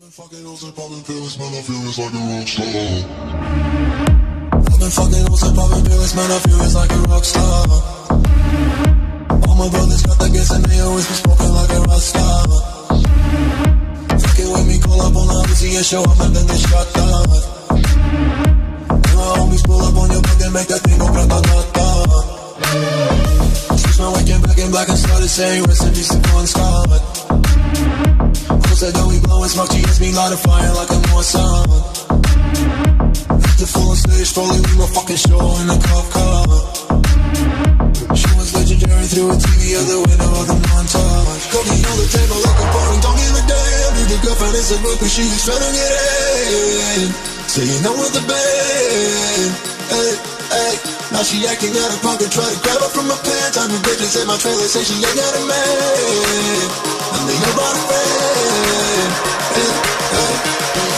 fucking hoes and popping pills, man, I feel it's like a rock star. I've been fucking hoes and popping pills, man, I feel it's like a rock star. All my brothers got the gas and they always be smoking like a rock star. Fucking with me, call up on the Uzi and show up and then they shot down. And my homies pull up on your block and make that thing go grata-ta-ta. Switch my waking back in black and started saying rest in peace to Bon Scott. Said that we blowin' smoke, GS me light a fire like a Mossad. The full on stage, fully leave my fucking show in a cop car. She was legendary through a TV out the window of the montage. Cooking on the table like a party, don't give a damn. Dude, the girlfriend is a book, cause she was trying to get in. Saying no with the band. Hey, hey. Now she acting out of pocket, try to grab her from my pants. I'm in bitches in my trailer, say she ain't got a man. I'm the nobody fan. Hey, hey.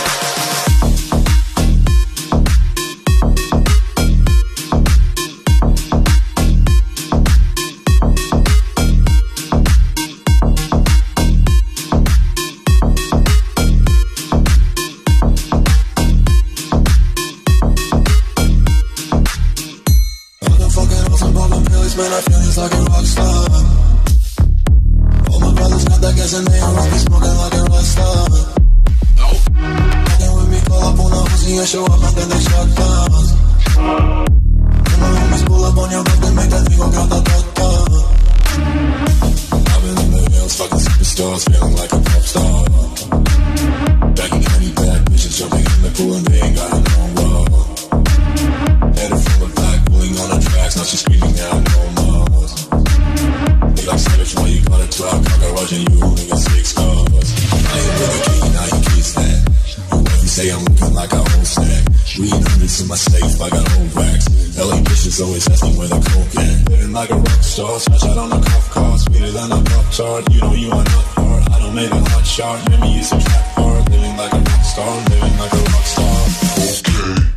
Man, I feel just like a rock star. All my brothers got that gas and they always be smoking like a rock star. Fucking with me, call up on the Uzi and show up and then they shot down. And my homies pull up on your block and make that thing go grata-ta-ta. I've been in the hills, fucking superstars, feeling like a pop star. Back in County, bad bitches jumping in the pool and they ain't got no love. Headed full of black, pulling on the tracks, now she's screaming out no more. They like savage, why you got a 12 cocker watching you, nigga 6 cars. I ain't with a king, now you kiss that. You say I'm looking like a whole snack. Reading hundreds in my safe, I got old racks. LA bitches always asking where the coke at. Living like a rock star, smash out on a cop car. Sweeter than a pop chart, you know you are not hard. I don't make a hot shot, maybe it's a trap bar. Living like a rock star, living like a rock star. Okay.